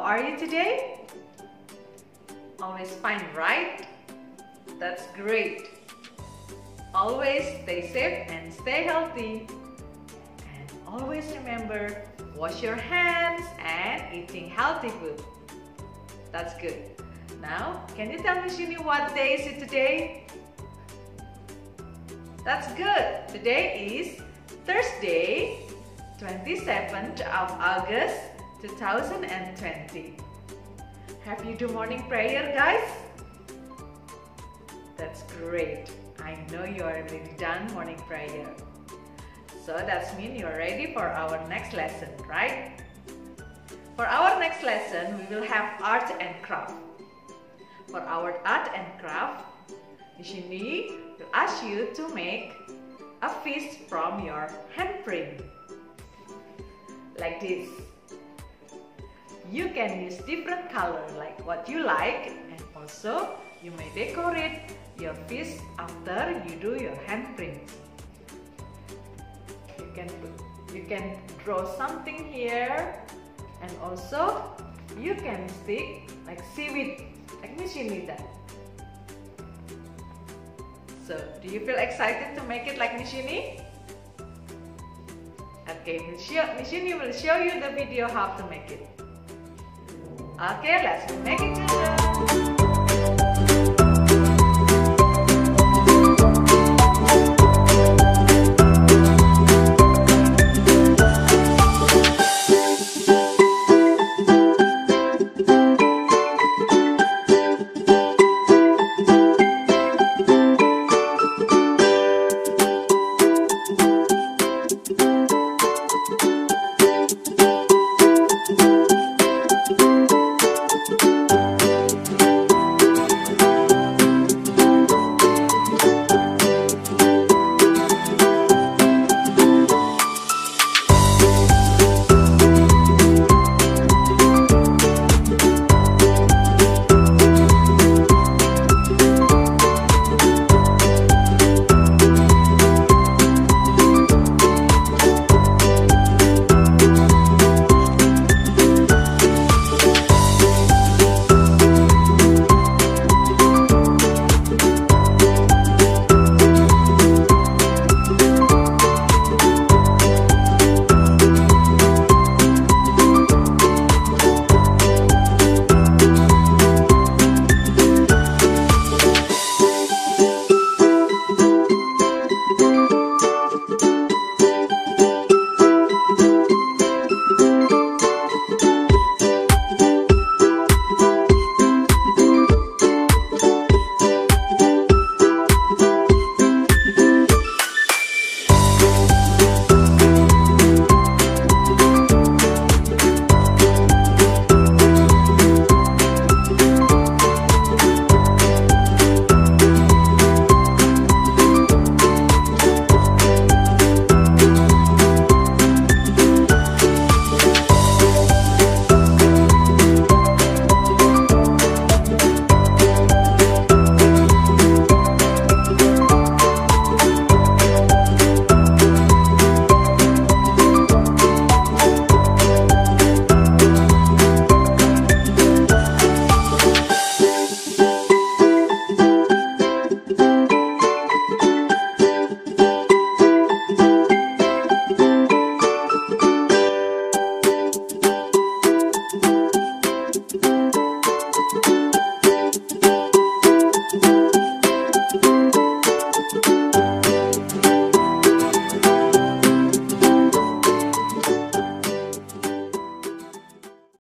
are you today? Always fine, right? That's great. Always stay safe and stay healthy. And always remember, wash your hands and eating healthy food. That's good. Now, can you tell Miss Uni what day is it today? That's good. Today is Thursday, 27th of August, 2020. Have you do morning prayer, guys? That's great. I know you are already done morning prayer. So that means you are ready for our next lesson, right? For our next lesson, we will have art and craft. For our art and craft, Miss Uni will ask you to make a fish from your handprint. Like this. You can use different color like what you like, and also you may decorate your fish after you do your handprint. You can draw something here, and also you can stick like seaweed, like Miss Uni did. So, do you feel excited to make it like Miss Uni? Okay, Miss Uni will show you the video how to make it. Okay, let's make it together.